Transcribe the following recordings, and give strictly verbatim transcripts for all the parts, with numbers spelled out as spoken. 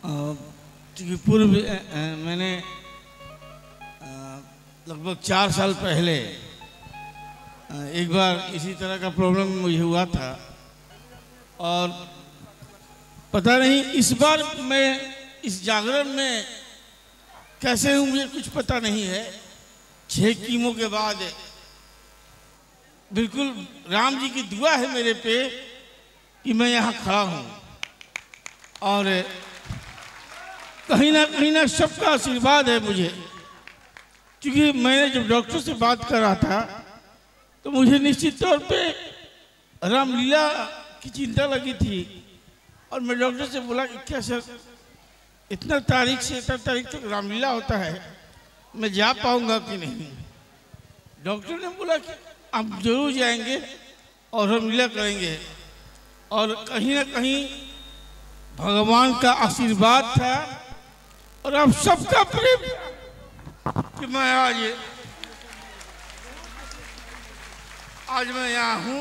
क्योंकि पूर्व मैंने लगभग चार साल पहले एक बार इसी तरह का प्रॉब्लम मुझे हुआ था और पता नहीं इस बार मैं इस जागरण में कैसे हूँ मुझे कुछ पता नहीं है। छह कीमो के बाद बिल्कुल राम जी की दुआ है मेरे पे कि मैं यहाँ खड़ा हूँ और कहीं ना कहीं ना सबका आशीर्वाद है मुझे, क्योंकि मैंने जब डॉक्टर से बात कर रहा था तो मुझे निश्चित तौर पे रामलीला की चिंता लगी थी और मैं डॉक्टर से बोला कि क्या सर इतना तारीख से इतना तारीख तक रामलीला होता है, मैं जा पाऊंगा कि नहीं। डॉक्टर ने बोला कि आप जरूर जाएंगे और रामलीला करेंगे और कहीं ना कहीं भगवान का आशीर्वाद था और आप सबका प्रेम कि मैं आज आज मैं यहाँ हूँ।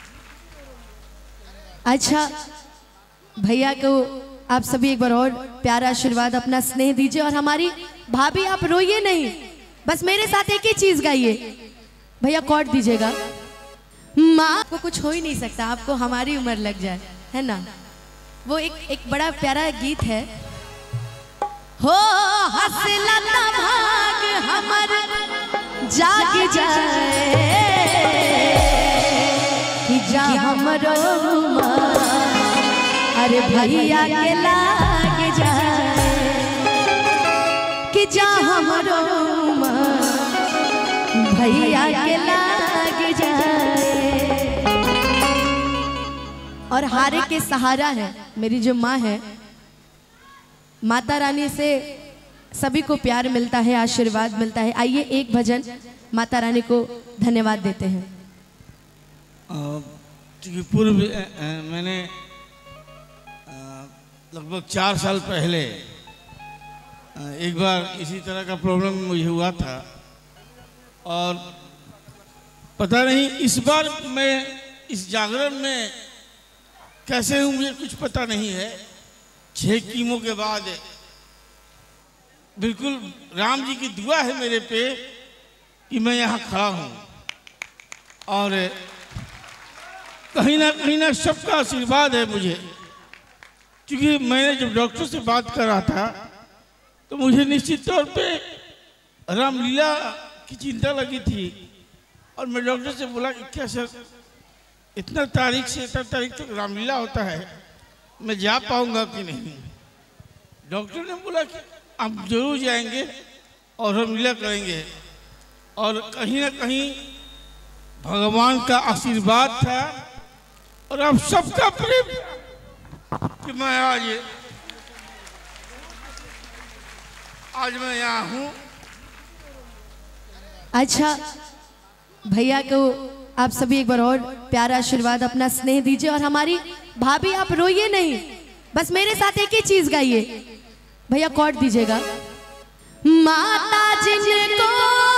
अच्छा भैया को आप सभी एक बार और प्यारा आशीर्वाद अपना स्नेह दीजिए। और हमारी भाभी आप रोइए नहीं, बस मेरे साथ एक ही चीज गाइए। भैया कॉर्ड दीजिएगा। माँ को कुछ हो ही नहीं सकता, आपको हमारी उम्र लग जाए, है ना। वो एक एक बड़ा प्यारा गीत है। हो हंसला भाग हमर जाग जाए कि जा हमरो अरे भैया के लाग जाए कि जा हमरो भैया के लाग जाए। और हारे के सहारा है मेरी जो माँ है, माता रानी से सभी को प्यार मिलता है, आशीर्वाद मिलता है। आइए एक भजन माता रानी को धन्यवाद देते हैं। क्योंकि पूर्व मैंने लगभग चार साल पहले एक बार इसी तरह का प्रॉब्लम मुझे हुआ था और पता नहीं इस बार मैं इस जागरण में कैसे हूँ मुझे कुछ पता नहीं है। छह कीमो के बाद बिल्कुल राम जी की दुआ है मेरे पे कि मैं यहाँ खड़ा हूँ और कहीं ना कहीं ना सबका आशीर्वाद है मुझे, क्योंकि मैंने जब डॉक्टर से बात कर रहा था तो मुझे निश्चित तौर पे रामलीला की चिंता लगी थी और मैं डॉक्टर से बोला कि क्या सर इतना तारीख से इतना तारीख तक रामलीला होता है, मैं जा पाऊंगा कि नहीं। डॉक्टर ने बोला कि आप जरूर जाएंगे और रामलीला करेंगे और कहीं ना कहीं भगवान का आशीर्वाद था और आप सबका प्रेम कि मैं आज आज मैं यहाँ हूँ। अच्छा भैया को आप सभी एक बार और प्यारा आशीर्वाद अपना स्नेह दीजिए। और हमारी भाभी आप रोइए नहीं, बस मेरे साथ एक ही चीज गाइए। भैया कॉर्ड दीजिएगा। माता जिनको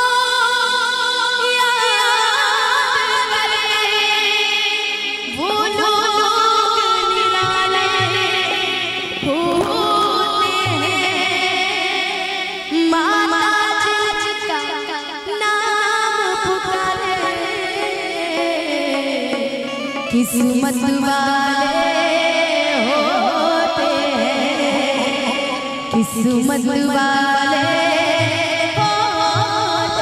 किस्मत वाले होते हैं, किस्मत वाले होते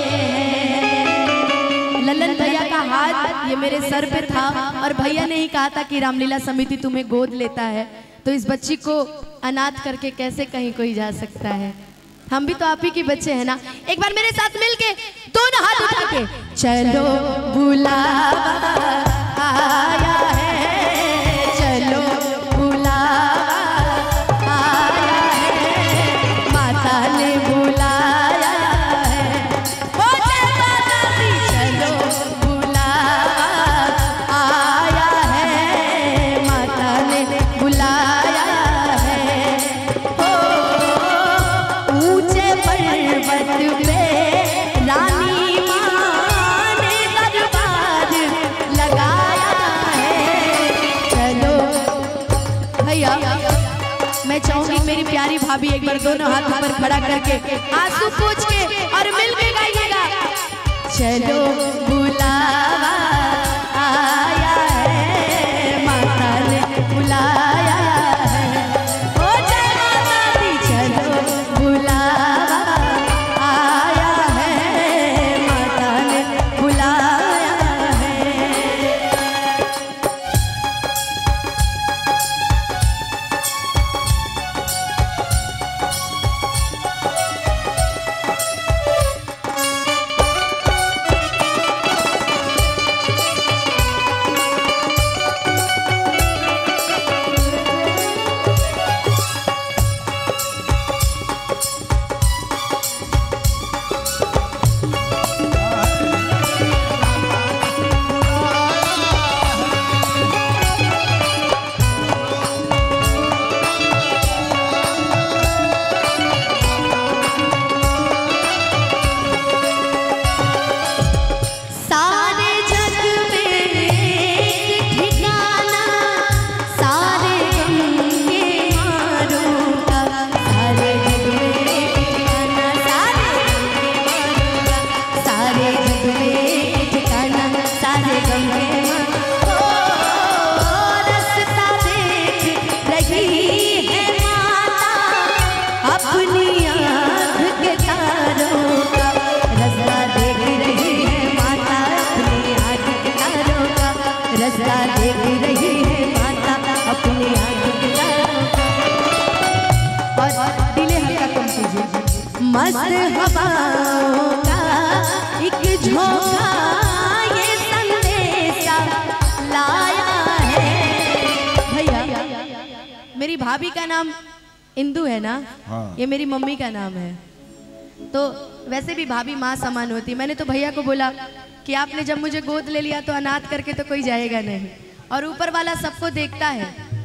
हैं। ललन भैया का हाथ ये मेरे सर पे था और भैया ने ही कहा था कि रामलीला समिति तुम्हें गोद लेता है, तो इस बच्ची को अनाथ करके कैसे कहीं कोई जा सकता है। हम भी तो आप ही के बच्चे हैं ना। एक बार मेरे साथ मिलके दोनों हाथ उठा के चलो बुलावा आया है, चलो बुलावा आया है, माता ने बुलाया है, ओ जय माता दी। चलो बुलावा आया है, माता ने बुलाया है। ओ ऊंचे पर्वत पे रानी माँ ने दरबार लगाया है। चाहूंगी मेरी प्यारी भाभी एक बार दोनों हाथ ऊपर खड़ा करके आंसू पोंछ के और मिल के गाइएगा। चलो बुलावा आया है, माता ने बुलाया है, ओ जय माता दी। चलो बुलावा आया है, माता ने बुलाया है। रास्ता देख रही है माता अपनी आंखों के तारों का। और दिले हल्का कम कीजिए। मस्त हवाओं का एक झोंका ये संदेशा लाया है। भैया मेरी भाभी का नाम इंदु है ना? हाँ। ये मेरी मम्मी का नाम है। तो वैसे भी भाभी माँ समान होती। मैंने तो भैया को बोला कि आपने जब मुझे गोद ले लिया तो अनाथ करके तो कोई जाएगा नहीं, और ऊपर वाला सबको देखता है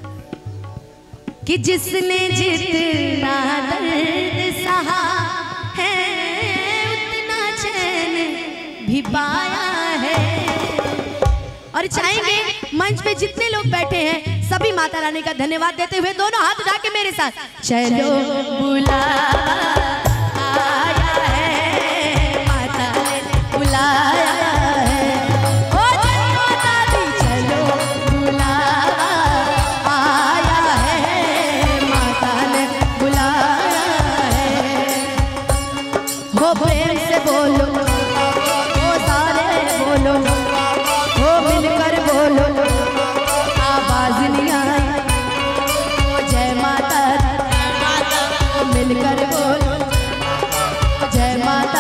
कि जिसने जितना दर्द सहा है उतना चैन भी पाया है। और चाहेंगे मंच पे जितने लोग बैठे हैं सभी माता रानी का धन्यवाद देते हुए दोनों हाथ उठा के मेरे साथ चलो बुलावा आया है, माता ने बुलाया है, ओ जय माता दी। चलो बुलावा आया है, माता ने बुलाया है। हो प्रेम से बोलो, ओ सारे बोलो, हो मिलकर बोलो, आवाज नहीं आई, ओ जय माता दी, मिलकर बोलो जय माता,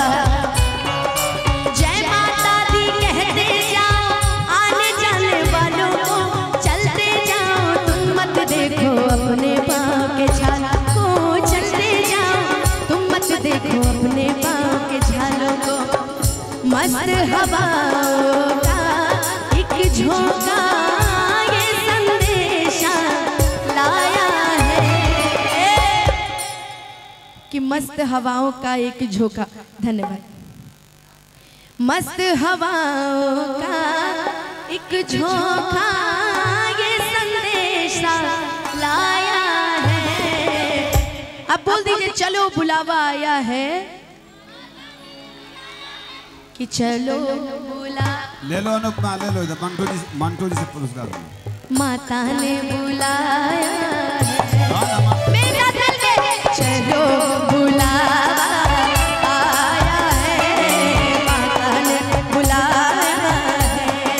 जय माता दी कहते जाओ, आने जाने वालों को चलते जाओ, तुम मत देखो अपने पाँव के छालों को, चलते जाओ तुम मत देखो अपने पाँव के छालों को। मस्त हवाओं का एक झोंका ये संदेशा लाया है कि मस्त हवाओं का एक झोंका। धन्यवाद। मस्त हवाओं का एक झोंका ये संदेशा लाया है। अब बोल दीजिए चलो बुलावा आया है, कि चलो बुला। ले लो अनुपमा, ले लो इधर मंटू जी, मंटू जी से पुरस्कार दो। माता ने बुलाया है मेरा दिल में, चलो बुलावा आया है, माता ने बुलाया है।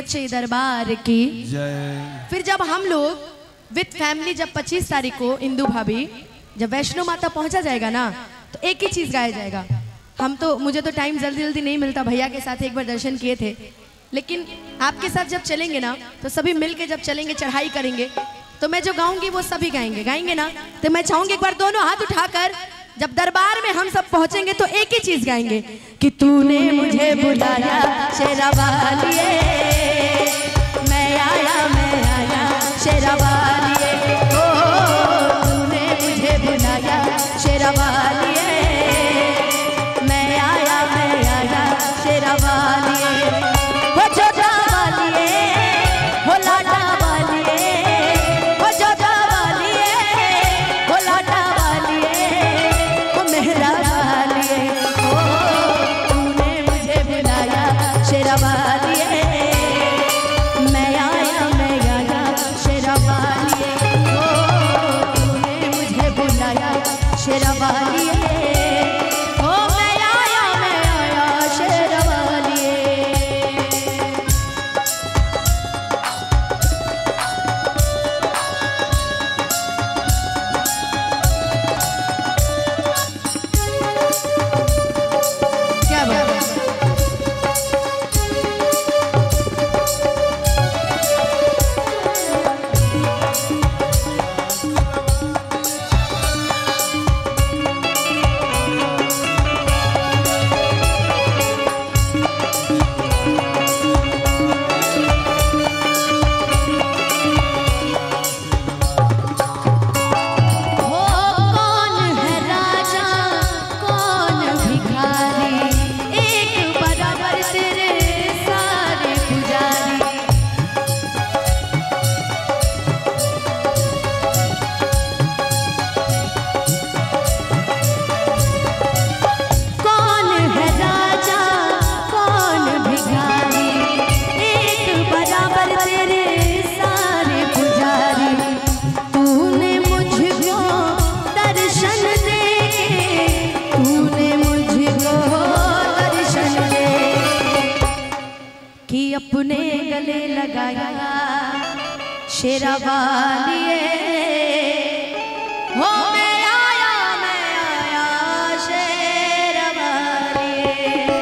सच्चे दरबार की जय। फिर जब हम लोग विद फैमिली जब पच्चीस तारीख को इंदू भाभी जब वैष्णो माता पहुंचा जाएगा ना, तो एक ही चीज गाया जाएगा। हम तो मुझे तो टाइम जल्दी जल्दी नहीं मिलता, भैया के साथ एक बार दर्शन किए थे, लेकिन आपके साथ जब चलेंगे ना तो सभी मिलके जब चलेंगे, चढ़ाई करेंगे, तो मैं जो गाऊंगी वो सभी गाएंगे गाएंगे ना। तो मैं चाहूंगी एक बार दोनों हाथ उठाकर जब दरबार में हम सब पहुंचेंगे तो एक ही चीज गाएंगे कि तूने मुझे बुलाया शेरा वालिए, मैं आया मैं आया शेरा वालिए, ओ तूने मुझे बुलाया शेरा वालिए, मैं आया मैं आया शेरा वालिए, हो जोधा वालिए, हो लाडा वालिए, हो जोधा वालिए, हो लाडा वालिए, हो मेहरा वालिए, ओ तूने मुझे बुलाया शेरा वालिए, मैं आया मैं आया शेरा वालिए, ओ तूने मुझे बुलाया शेरा वालिए, ओ मैं आया मैं आया शेरा वालिए। क्या बात है? हो कौन है राजा कौन भिखारी, एक बराबर तेरे सारे पुजारी, कौन है राजा कौन भिखारी, एक बराबर तेरे सारे पुजारी, तूने मुझको दर्शन दे, तूने मुझको दर्शन दे, कि अपने गले लगाया शेरा वालिए, हो मैं आया मैं आया शेरा वालिए,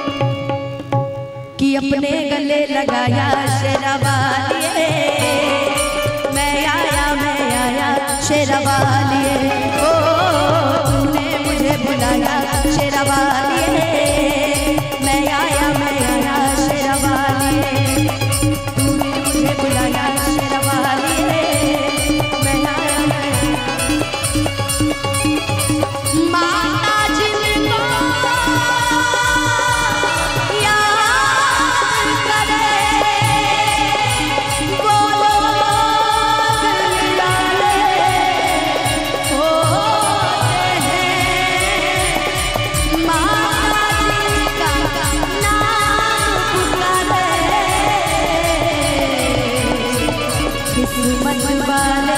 कि अपने गले लगाया शेरा वालिए, मैं आया मैं आया शेरा वालिए, ओ तूने मुझे बुलाया शेरा वालिए, मैं आया मैं आया शेरा वालिए, तूने मुझे बुलाया शेरा वालिए, मैं आया मैं आया। माता जिनको याद करे वो लोग निराले होते हैं, माता जिनका नाम पुकारे किस्मत वाले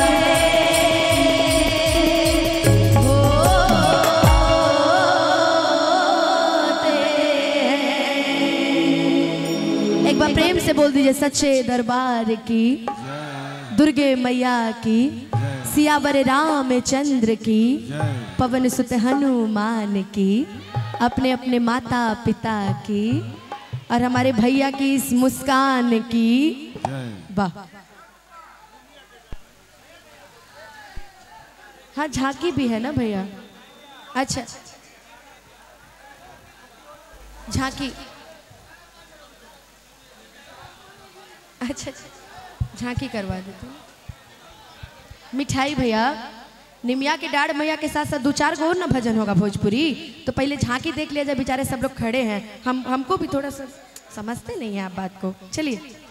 एक बार प्रेम से बोल दीजिए सच्चे दरबार की, दुर्गे मैया की, सियावर रामचंद्र की, पवन सुत हनुमान की, अपने अपने माता पिता की, और हमारे भैया की इस मुस्कान की। वाह। हाँ झांकी भी है ना भैया? अच्छा झांकी, अच्छा अच्छा झांकी करवा देती हूँ। मिठाई भैया, निमिया के डाढ़ मैया के साथ साथ दो चार गो और ना भजन होगा भोजपुरी, तो पहले झांकी देख लिया जाए, बेचारे सब लोग खड़े हैं, हम हमको भी थोड़ा सा समझते नहीं है आप बात को। चलिए।